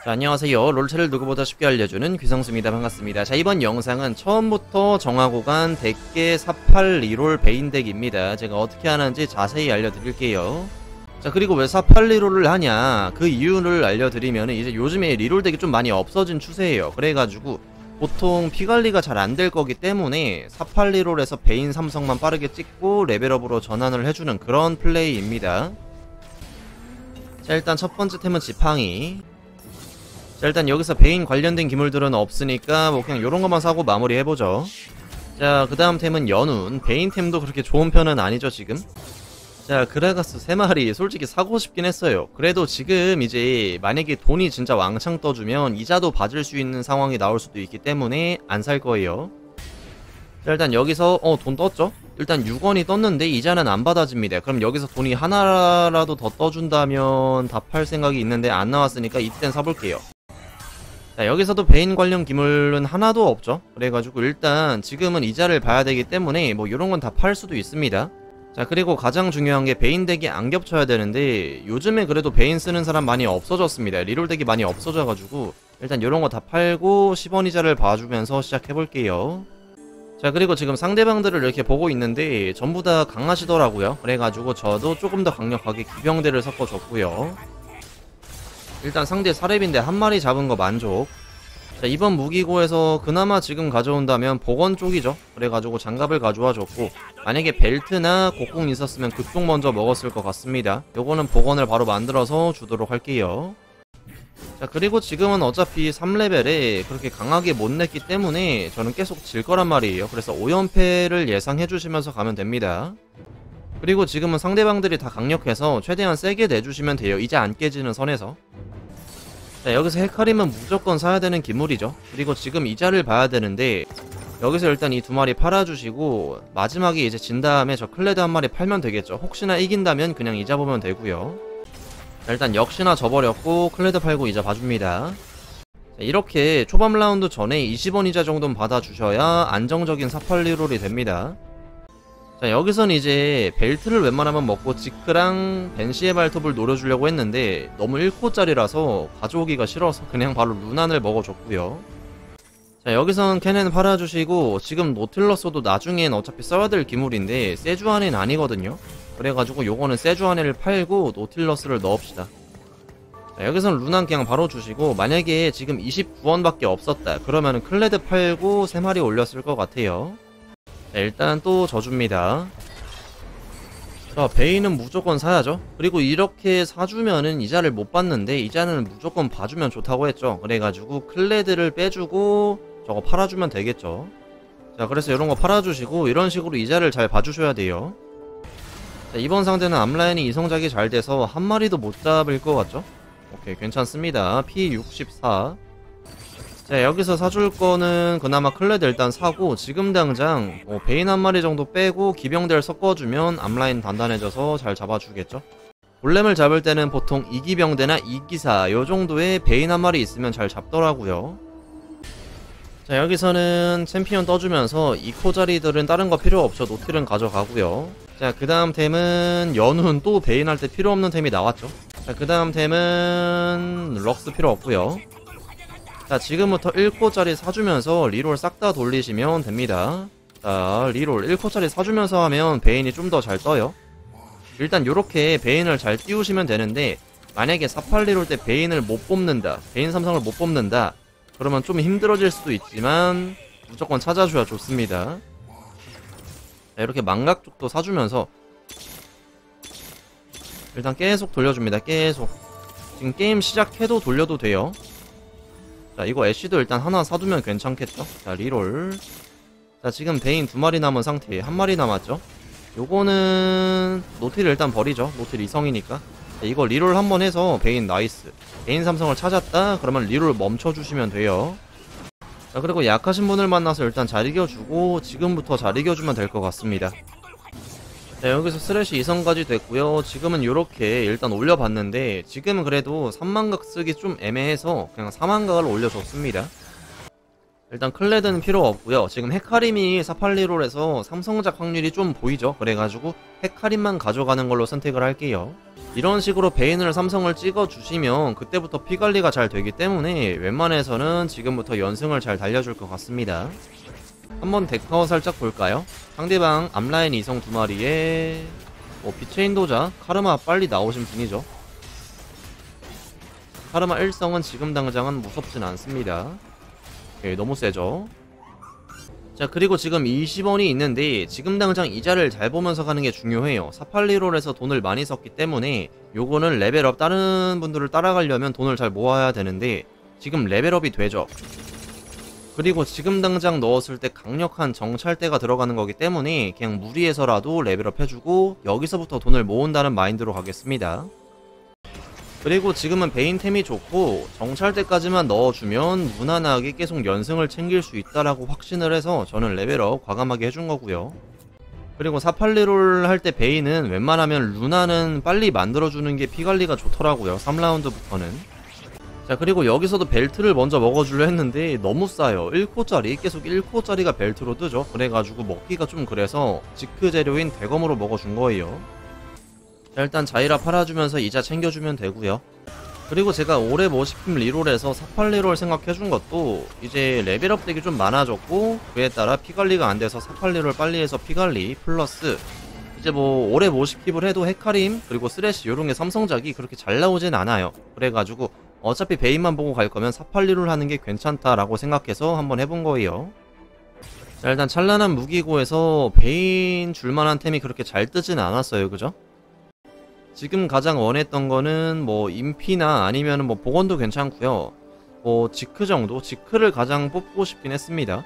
자, 안녕하세요. 롤체를 누구보다 쉽게 알려주는 귀성수입니다. 반갑습니다. 자, 이번 영상은 처음부터 정하고 간 덱계 48 리롤 베인 덱입니다. 제가 어떻게 하는지 자세히 알려드릴게요. 자, 그리고 왜 48 리롤을 하냐, 그 이유를 알려드리면 이제 요즘에 리롤 덱이 좀 많이 없어진 추세예요. 그래가지고 보통 피관리가 잘 안 될 거기 때문에 48 리롤에서 베인 삼성만 빠르게 찍고 레벨업으로 전환을 해주는 그런 플레이입니다. 자, 일단 첫 번째 템은 지팡이. 자, 일단 여기서 베인 관련된 기물들은 없으니까 뭐 그냥 요런 것만 사고 마무리 해보죠. 자, 그 다음 템은 연운. 베인 템도 그렇게 좋은 편은 아니죠 지금. 자, 그라가스 3마리 솔직히 사고 싶긴 했어요. 그래도 지금 이제 만약에 돈이 진짜 왕창 떠주면 이자도 받을 수 있는 상황이 나올 수도 있기 때문에 안 살 거예요. 자, 일단 여기서 돈 떴죠? 일단 6원이 떴는데 이자는 안 받아집니다. 그럼 여기서 돈이 하나라도 더 떠준다면 다 팔 생각이 있는데 안 나왔으니까 이땐 사볼게요. 자, 여기서도 베인 관련 기물은 하나도 없죠. 그래가지고 일단 지금은 이자를 봐야 되기 때문에 뭐 요런 건 다 팔 수도 있습니다. 자, 그리고 가장 중요한 게 베인 덱이 안 겹쳐야 되는데 요즘에 그래도 베인 쓰는 사람 많이 없어졌습니다. 리롤 덱이 많이 없어져가지고 일단 요런 거 다 팔고 10원 이자를 봐주면서 시작해볼게요. 자, 그리고 지금 상대방들을 이렇게 보고 있는데 전부 다 강하시더라고요. 그래가지고 저도 조금 더 강력하게 기병대를 섞어줬고요. 일단 상대 4렙인데 한 마리 잡은 거 만족. 자, 이번 무기고에서 그나마 지금 가져온다면 복원 쪽이죠. 그래가지고 장갑을 가져와 줬고, 만약에 벨트나 곡궁 있었으면 그쪽 먼저 먹었을 것 같습니다. 요거는 복원을 바로 만들어서 주도록 할게요. 자, 그리고 지금은 어차피 3레벨에 그렇게 강하게 못 냈기 때문에 저는 계속 질 거란 말이에요. 그래서 5연패를 예상해 주시면서 가면 됩니다. 그리고 지금은 상대방들이 다 강력해서 최대한 세게 내주시면 돼요. 이제 안 깨지는 선에서. 자, 여기서 헤카림은 무조건 사야 되는 기물이죠. 그리고 지금 이자를 봐야 되는데 여기서 일단 이 두 마리 팔아주시고 마지막에 이제 진 다음에 저 클레드 한 마리 팔면 되겠죠. 혹시나 이긴다면 그냥 이자 보면 되고요. 자, 일단 역시나 져버렸고 클레드 팔고 이자 봐줍니다. 자, 이렇게 초반 라운드 전에 20원 이자 정도는 받아주셔야 안정적인 48 리롤이 됩니다. 자, 여기선 이제 벨트를 웬만하면 먹고 지크랑 벤시의 발톱을 노려주려고 했는데 너무 1코짜리라서 가져오기가 싫어서 그냥 바로 루난을 먹어줬고요. 자, 여기선 캐넨 팔아주시고 지금 노틸러스도 나중엔 어차피 써야 될 기물인데 세주안엔 아니거든요. 그래가지고 요거는 세주안엔을 팔고 노틸러스를 넣읍시다. 자, 여기선 루난 그냥 바로 주시고 만약에 지금 29원밖에 없었다 그러면 클레드 팔고 3마리 올렸을 것 같아요. 자, 일단 또 져줍니다. 자, 베인은 무조건 사야죠. 그리고 이렇게 사주면은 이자를 못 받는데 이자는 무조건 봐주면 좋다고 했죠. 그래가지고 클레드를 빼주고 저거 팔아주면 되겠죠. 자, 그래서 이런거 팔아주시고 이런 식으로 이자를 잘 봐주셔야 돼요. 자, 이번 상대는 앞라인이 이성작이 잘 돼서 한 마리도 못 잡을 것 같죠? 오케이, 괜찮습니다. P64. 자, 여기서 사줄 거는 그나마 클레드 일단 사고 지금 당장 베인 한 마리 정도 빼고 기병대를 섞어주면 앞라인 단단해져서 잘 잡아주겠죠. 골렘을 잡을 때는 보통 2기병대나 2기사 요 정도의 베인 한 마리 있으면 잘 잡더라고요. 자, 여기서는 챔피언 떠주면서 2코짜리들은 다른 거 필요 없죠. 노틸은 가져가고요. 자, 그 다음 템은 연운. 또 베인 할 때 필요 없는 템이 나왔죠. 자, 그 다음 템은 럭스 필요 없고요. 자, 지금부터 1코짜리 사주면서 리롤 싹 다 돌리시면 됩니다. 자, 리롤 1코짜리 사주면서 하면 베인이 좀 더 잘 떠요. 일단 요렇게 베인을 잘 띄우시면 되는데 만약에 48 리롤 때 베인을 못 뽑는다, 베인 삼성을 못 뽑는다 그러면 좀 힘들어질 수도 있지만 무조건 찾아줘야 좋습니다. 자, 이렇게 망각 쪽도 사주면서 일단 계속 돌려줍니다. 계속 지금 게임 시작해도 돌려도 돼요. 자, 이거 애쉬도 일단 하나 사두면 괜찮겠죠? 자, 리롤. 자, 지금 베인 2마리 남은 상태에 1마리 남았죠? 요거는 노틸을 일단 버리죠. 노틸 이성이니까. 자, 이거 리롤 한번 해서 베인 나이스. 베인 삼성을 찾았다? 그러면 리롤 멈춰주시면 돼요. 자, 그리고 약하신 분을 만나서 일단 잘 이겨주고 지금부터 잘 이겨주면 될 것 같습니다. 자, 여기서 스레시 2성까지 됐고요. 지금은 요렇게 일단 올려봤는데 지금은 그래도 3만각 쓰기 좀 애매해서 그냥 4만각을 올려줬습니다. 일단 클레드는 필요 없고요. 지금 헤카림이 48리롤에서 삼성작 확률이 좀 보이죠. 그래가지고 헤카림만 가져가는 걸로 선택을 할게요. 이런 식으로 베인을 삼성을 찍어주시면 그때부터 피관리가 잘 되기 때문에 웬만해서는 지금부터 연승을 잘 달려줄 것 같습니다. 한번 데카워 살짝 볼까요? 상대방 앞라인 이성 2마리에 빛의 인도자 카르마 빨리 나오신 분이죠. 카르마 1성은 지금 당장은 무섭진 않습니다. 오케이, 너무 세죠. 자, 그리고 지금 20원이 있는데 지금 당장 이자를 잘 보면서 가는 게 중요해요. 48리롤에서 돈을 많이 썼기 때문에 요거는 레벨업 다른 분들을 따라가려면 돈을 잘 모아야 되는데 지금 레벨업이 되죠. 그리고 지금 당장 넣었을 때 강력한 정찰대가 들어가는 거기 때문에 그냥 무리해서라도 레벨업 해주고 여기서부터 돈을 모은다는 마인드로 가겠습니다. 그리고 지금은 베인템이 좋고 정찰대까지만 넣어주면 무난하게 계속 연승을 챙길 수 있다라고 확신을 해서 저는 레벨업 과감하게 해준 거고요. 그리고 48리롤 할 때 베인은 웬만하면 루나는 빨리 만들어주는 게 피관리가 좋더라고요. 3라운드부터는. 자, 그리고 여기서도 벨트를 먼저 먹어주려 했는데 너무 싸요. 1코짜리 계속 1코짜리가 벨트로 뜨죠. 그래가지고 먹기가 좀 그래서 지크 재료인 대검으로 먹어준 거예요. 자, 일단 자이라 팔아주면서 이자 챙겨주면 되고요. 그리고 제가 오래 모시킴 리롤에서 48리롤 생각해준 것도 이제 레벨업 덱이 좀 많아졌고 그에 따라 피관리가 안돼서 48리롤 빨리 해서 피관리 플러스 이제 뭐 오래 모시킵을 해도 헤카림 그리고 쓰레쉬 요런게 삼성작이 그렇게 잘 나오진 않아요. 그래가지고 어차피 베인만 보고 갈 거면 48리롤 하는 게 괜찮다라고 생각해서 한번 해본 거예요. 자, 일단 찬란한 무기고에서 베인 줄만한 템이 그렇게 잘 뜨진 않았어요. 그죠? 지금 가장 원했던 거는 뭐 인피나 아니면은 뭐 복원도 괜찮고요. 뭐 지크 정도? 지크를 가장 뽑고 싶긴 했습니다.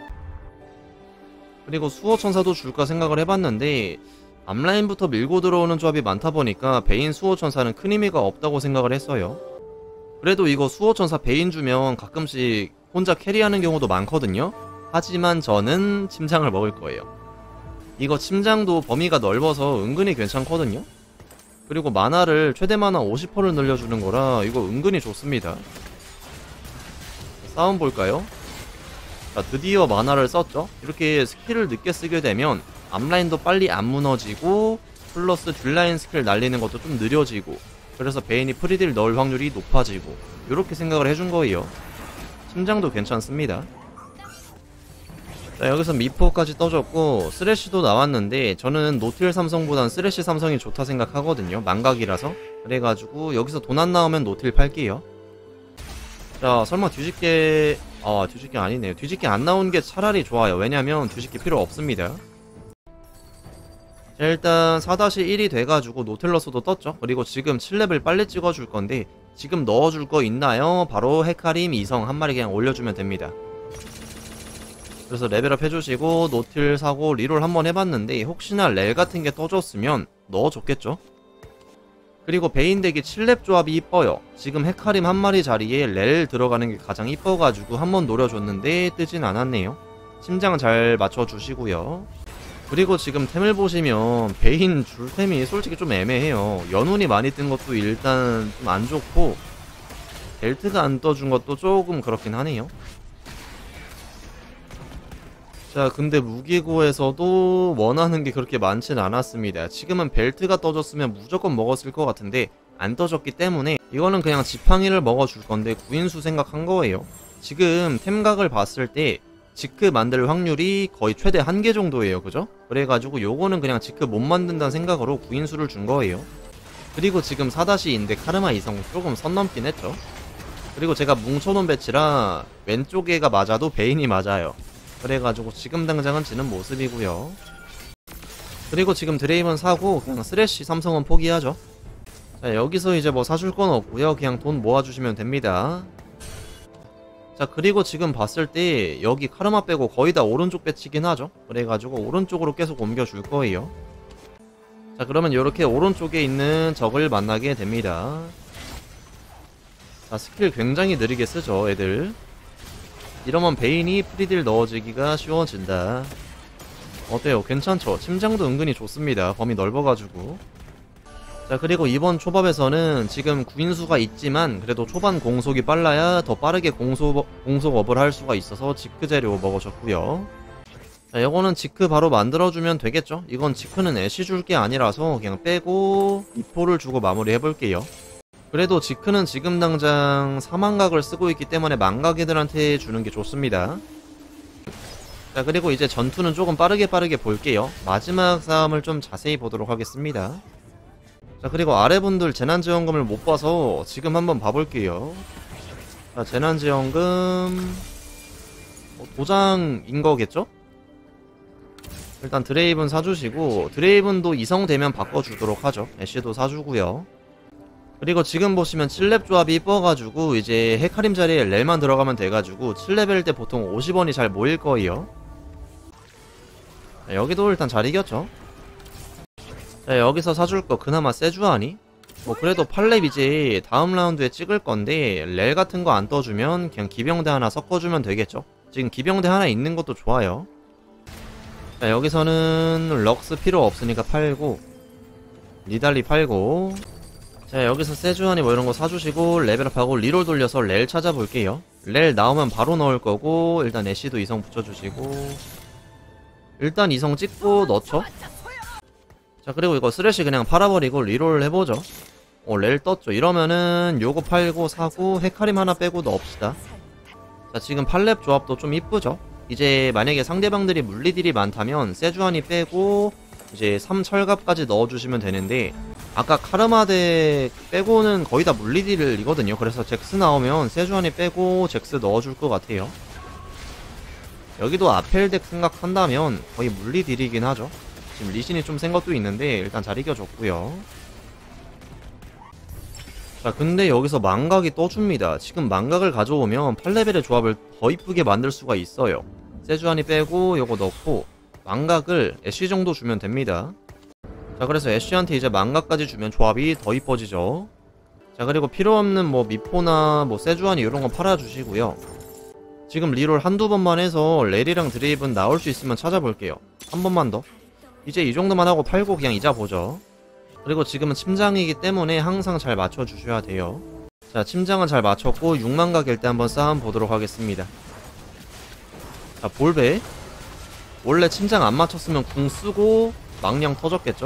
그리고 수호천사도 줄까 생각을 해봤는데 앞라인부터 밀고 들어오는 조합이 많다 보니까 베인 수호천사는 큰 의미가 없다고 생각을 했어요. 그래도 이거 수호천사 베인 주면 가끔씩 혼자 캐리하는 경우도 많거든요. 하지만 저는 침장을 먹을 거예요. 이거 침장도 범위가 넓어서 은근히 괜찮거든요. 그리고 마나를 최대 마나 50%를 늘려주는 거라 이거 은근히 좋습니다. 싸움 볼까요? 자, 드디어 마나를 썼죠. 이렇게 스킬을 늦게 쓰게 되면 앞라인도 빨리 안 무너지고 플러스 뒷라인 스킬 날리는 것도 좀 느려지고 그래서 베인이 프리딜 넣을 확률이 높아지고 이렇게 생각을 해준 거예요. 심장도 괜찮습니다. 자, 여기서 미포까지 떠줬고 쓰레쉬도 나왔는데 저는 노틸 삼성보단 쓰레쉬 삼성이 좋다 생각하거든요. 망각이라서. 그래가지고 여기서 돈 안 나오면 노틸 팔게요. 자, 설마 뒤집게 뒤집게 아니네요. 뒤집게 안 나온 게 차라리 좋아요. 왜냐면 뒤집게 필요 없습니다. 자, 일단 4-1이 돼가지고 노틸러스도 떴죠. 그리고 지금 7레벨 빨리 찍어줄 건데 지금 넣어줄 거 있나요? 바로 헤카림 이성 한 마리 그냥 올려주면 됩니다. 그래서 레벨업 해주시고 노틸 사고 리롤 한번 해봤는데 혹시나 렐 같은 게 떠줬으면 넣어줬겠죠. 그리고 베인 덱이 7렙 조합이 이뻐요. 지금 헤카림 한 마리 자리에 렐 들어가는 게 가장 이뻐가지고 한번 노려줬는데 뜨진 않았네요. 심장 잘 맞춰주시고요. 그리고 지금 템을 보시면 베인 줄템이 솔직히 좀 애매해요. 연운이 많이 뜬 것도 일단 좀 안 좋고 벨트가 안 떠준 것도 조금 그렇긴 하네요. 자, 근데 무기고에서도 원하는 게 그렇게 많진 않았습니다. 지금은 벨트가 떠줬으면 무조건 먹었을 것 같은데 안 떠졌기 때문에 이거는 그냥 지팡이를 먹어줄 건데 구인수 생각한 거예요. 지금 템각을 봤을 때 지크 만들 확률이 거의 최대 1개 정도예요. 그죠? 그래가지고 요거는 그냥 지크 못 만든다는 생각으로 구인수를 준 거예요. 그리고 지금 4-2인데 카르마 이성 조금 선 넘긴 했죠. 그리고 제가 뭉쳐놓은 배치라 왼쪽에가 맞아도 베인이 맞아요. 그래가지고 지금 당장은 지는 모습이고요. 그리고 지금 드레이븐 사고 그냥 쓰레쉬 삼성은 포기하죠. 자, 여기서 이제 뭐 사줄 건 없고요. 그냥 돈 모아주시면 됩니다. 자, 그리고 지금 봤을 때 여기 카르마 빼고 거의 다 오른쪽 배치긴 하죠. 그래가지고 오른쪽으로 계속 옮겨줄 거예요. 자, 그러면 이렇게 오른쪽에 있는 적을 만나게 됩니다. 자, 스킬 굉장히 느리게 쓰죠 애들. 이러면 베인이 프리딜 넣어주기가 쉬워진다. 어때요? 괜찮죠? 침장도 은근히 좋습니다. 범위 넓어가지고. 자, 그리고 이번 초밥에서는 지금 구인수가 있지만 그래도 초반 공속이 빨라야 더 빠르게 공속업을 할 수가 있어서 지크 재료 먹어줬고요. 자, 이거는 지크 바로 만들어주면 되겠죠? 이건 지크는 애쉬 줄 게 아니라서 그냥 빼고 미포를 주고 마무리 해볼게요. 그래도 지크는 지금 당장 사망각을 쓰고 있기 때문에 망각이들한테 주는 게 좋습니다. 자, 그리고 이제 전투는 조금 빠르게 볼게요. 마지막 싸움을 좀 자세히 보도록 하겠습니다. 자, 그리고 아래분들 재난지원금을 못 봐서 지금 한번 봐볼게요. 자, 재난지원금 도장인 거겠죠? 일단 드레이븐 사주시고, 드레이븐도 이성되면 바꿔주도록 하죠. 애쉬도 사주고요. 그리고 지금 보시면 7렙 조합이 이뻐가지고 이제 헤카림 자리에 렐만 들어가면 돼가지고 7레벨 때 보통 50원이 잘 모일 거예요. 자, 여기도 일단 잘 이겼죠. 자, 여기서 사줄 거 그나마 세주아니? 뭐 그래도 8렙 이제 다음 라운드에 찍을 건데 렐 같은 거 안 떠주면 그냥 기병대 하나 섞어주면 되겠죠. 지금 기병대 하나 있는 것도 좋아요. 자, 여기서는 럭스 필요 없으니까 팔고, 니달리 팔고, 자, 여기서 세주아니 뭐 이런 거 사주시고 레벨업하고 리롤 돌려서 렐 찾아볼게요. 렐 나오면 바로 넣을 거고, 일단 애쉬도 이성 붙여주시고, 일단 이성 찍고 넣죠. 자, 그리고 이거 쓰레쉬 그냥 팔아버리고 리롤 해보죠. 렐 떴죠. 이러면은 요거 팔고 사고 헤카림 하나 빼고 넣읍시다. 자, 지금 8렙 조합도 좀 이쁘죠. 이제 만약에 상대방들이 물리딜이 많다면 세주아니 빼고 이제 3철갑까지 넣어주시면 되는데, 아까 카르마덱 빼고는 거의 다 물리딜이거든요. 그래서 잭스 나오면 세주아니 빼고 잭스 넣어줄 것 같아요. 여기도 아펠덱 생각한다면 거의 물리딜이긴 하죠. 지금 리신이 좀 센 것도 있는데 일단 잘 이겨줬고요. 자, 근데 여기서 망각이 떠줍니다. 지금 망각을 가져오면 8레벨의 조합을 더 이쁘게 만들 수가 있어요. 세주아니 빼고 요거 넣고 망각을 애쉬 정도 주면 됩니다. 자, 그래서 애쉬한테 이제 망각까지 주면 조합이 더 이뻐지죠. 자, 그리고 필요없는 뭐 미포나 뭐 세주아니 이런거 팔아주시고요. 지금 리롤 한두 번만 해서 렐이랑 드레이븐 나올 수 있으면 찾아볼게요. 한 번만 더. 이제 이 정도만 하고 팔고 그냥 이자 보죠. 그리고 지금은 침장이기 때문에 항상 잘 맞춰주셔야 돼요. 자, 침장은 잘 맞췄고 6만각일 때 한번 싸움 보도록 하겠습니다. 자, 볼베 원래 침장 안 맞췄으면 궁 쓰고 망령 터졌겠죠?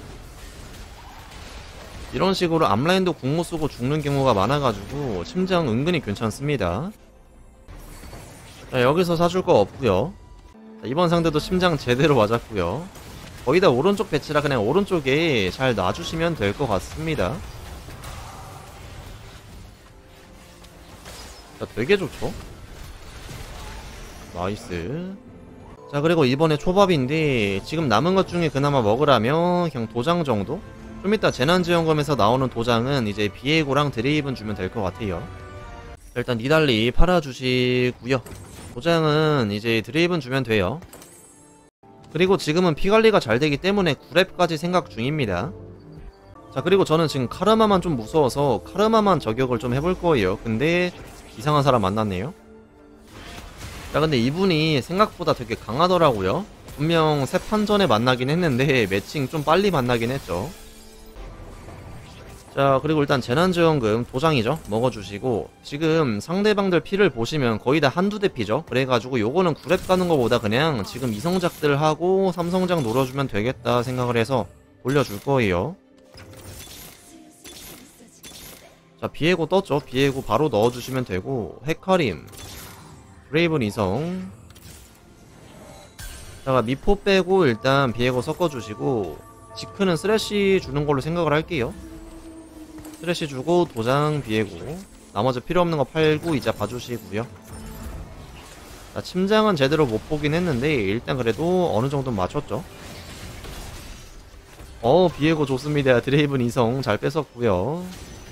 이런 식으로 앞라인도 궁 못 쓰고 죽는 경우가 많아가지고 침장 은근히 괜찮습니다. 자, 여기서 사줄 거 없고요. 자, 이번 상대도 침장 제대로 맞았고요. 거의 다 오른쪽 배치라 그냥 오른쪽에 잘 놔주시면 될 것 같습니다. 자, 되게 좋죠? 나이스. 자, 그리고 이번에 초밥인데 지금 남은 것 중에 그나마 먹으라면 그냥 도장 정도? 좀 이따 재난지원금에서 나오는 도장은 이제 비에고랑 드레이븐 주면 될 것 같아요. 일단 니달리 팔아주시고요. 도장은 이제 드레이븐 주면 돼요. 그리고 지금은 피관리가 잘 되기 때문에 9렙까지 생각 중입니다. 자, 그리고 저는 지금 카르마만 좀 무서워서 카르마만 저격을 좀 해볼 거예요. 근데 이상한 사람 만났네요. 자, 근데 이분이 생각보다 되게 강하더라고요. 분명 3판 전에 만나긴 했는데 매칭 좀 빨리 만나긴 했죠. 자, 그리고 일단 재난지원금 도장이죠. 먹어주시고, 지금 상대방들 피를 보시면 거의 다 한두 대 피죠. 그래가지고 요거는 9렙 가는 거보다 그냥 지금 이성작들 하고 삼성작 놀아주면 되겠다 생각을 해서 올려줄 거예요. 자, 비에고 떴죠. 비에고 바로 넣어주시면 되고, 헤카림 브레이븐 이성. 자, 미포 빼고 일단 비에고 섞어주시고, 지크는 쓰레쉬 주는 걸로 생각을 할게요. 쓰레쉬 주고 도장 비에고, 나머지 필요없는 거 팔고 이자 봐주시고요. 자, 침장은 제대로 못 보긴 했는데 일단 그래도 어느정도 맞췄죠. 비에고 좋습니다. 드레이븐 이성 잘 뺏었고요.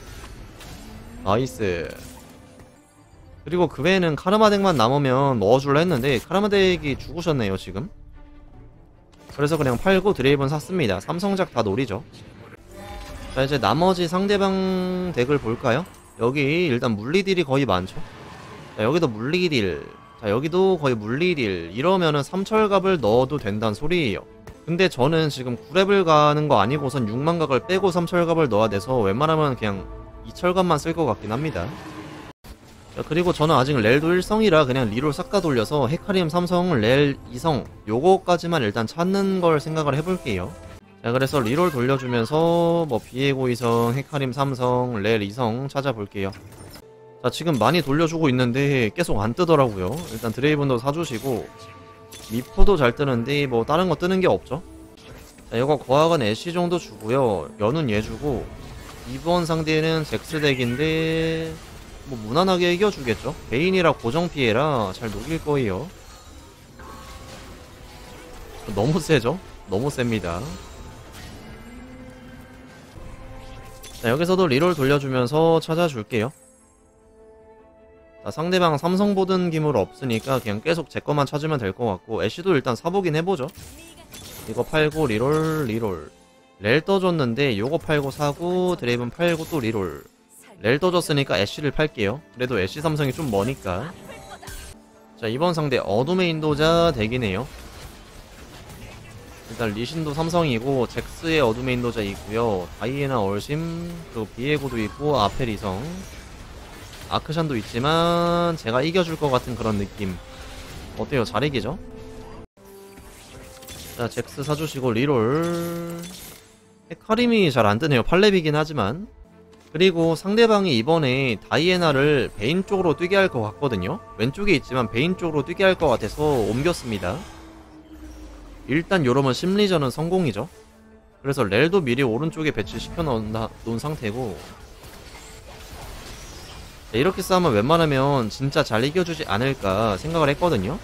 나이스. 그리고 그 외에는 카르마덱만 남으면 넣어줄라 했는데 카르마덱이 죽으셨네요 지금. 그래서 그냥 팔고 드레이븐 샀습니다. 삼성작 다 노리죠. 자, 이제 나머지 상대방 덱을 볼까요? 여기 일단 물리딜이 거의 많죠. 자, 여기도 물리딜, 자, 여기도 거의 물리딜. 이러면은 삼철갑을 넣어도 된다는 소리예요. 근데 저는 지금 9렙을 가는 거 아니고선 6만각을 빼고 3철갑을 넣어야 돼서 웬만하면 그냥 2철갑만 쓸 것 같긴 합니다. 자, 그리고 저는 아직 렐도 1성이라 그냥 리롤 싹 다 돌려서 헤카림 3성, 렐 2성 요거까지만 일단 찾는 걸 생각을 해볼게요. 자, 그래서 리롤 돌려주면서 뭐 비에고 2성, 헤카림 3성, 렐 2성 찾아볼게요. 자, 지금 많이 돌려주고 있는데 계속 안 뜨더라고요. 일단 드레이븐도 사주시고 미포도 잘 뜨는데 뭐 다른 거 뜨는 게 없죠. 자, 이거 거학은 애쉬 정도 주고요. 연은 얘 주고 이번 상대는 잭스 덱인데 뭐 무난하게 이겨주겠죠. 베인이라 고정 피해라 잘 녹일 거예요. 너무 세죠? 너무 셉니다. 자, 여기서도 리롤 돌려주면서 찾아줄게요. 자, 상대방 삼성 보든 기물 없으니까 그냥 계속 제 것만 찾으면 될 것 같고 애쉬도 일단 사보긴 해보죠. 이거 팔고 리롤 렐 떠줬는데 요거 팔고 사고 드레이븐 팔고 또 리롤 렐 떠줬으니까 애쉬를 팔게요. 그래도 애쉬 삼성이 좀 머니까. 자, 이번 상대 어둠의 인도자 덱이네요. 일단 리신도 삼성이고 잭스의 어둠의 인도자 있고요. 다이애나 얼심 그리고 비에고도 있고 아페리성 아크샨도 있지만 제가 이겨줄 것 같은 그런 느낌. 어때요? 잘 이기죠? 자, 잭스 사주시고 리롤 헤카림이 잘 안뜨네요. 8렙이긴 하지만. 그리고 상대방이 이번에 다이애나를 베인 쪽으로 뛰게 할 것 같거든요. 왼쪽에 있지만 베인 쪽으로 뛰게 할 것 같아서 옮겼습니다. 일단 요러면 심리전은 성공이죠. 그래서 렐도 미리 오른쪽에 배치시켜 놓은 상태고, 이렇게 싸우면 웬만하면 진짜 잘 이겨주지 않을까 생각을 했거든요.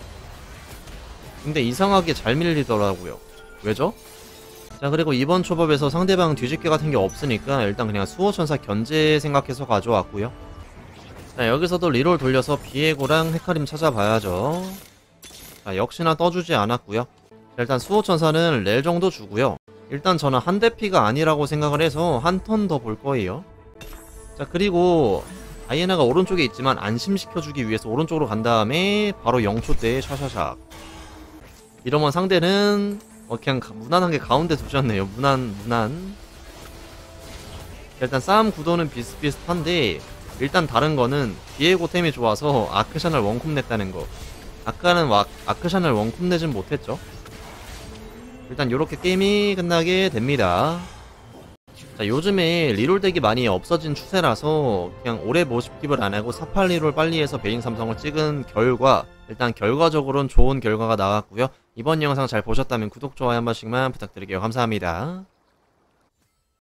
근데 이상하게 잘 밀리더라고요. 왜죠? 자, 그리고 이번 초밥에서 상대방 뒤집개 같은 게 없으니까 일단 그냥 수호천사 견제 생각해서 가져왔고요. 자, 여기서도 리롤 돌려서 비에고랑 헤카림 찾아봐야죠. 자, 역시나 떠주지 않았고요. 자, 일단 수호천사는 렐 정도 주고요. 일단 저는 한 대피가 아니라고 생각을 해서 한 턴 더 볼 거예요. 자, 그리고 다이애나가 오른쪽에 있지만 안심시켜주기 위해서 오른쪽으로 간 다음에 바로 0초 때 샤샤샥. 이러면 상대는 그냥 무난하게 가운데 두셨네요. 무난. 일단 싸움 구도는 비슷비슷한데 일단 다른 거는 비에고 템이 좋아서 아크샨을 원콤 냈다는 거. 아까는 아크샨을 원콤 내진 못했죠. 일단 요렇게 게임이 끝나게 됩니다. 자, 요즘에 리롤 덱이 많이 없어진 추세라서 그냥 오래 모집tip을 안하고 48리롤 빨리 해서 베인 삼성을 찍은 결과, 일단 결과적으로는 좋은 결과가 나왔고요. 이번 영상 잘 보셨다면 구독, 좋아요 한 번씩만 부탁드릴게요. 감사합니다.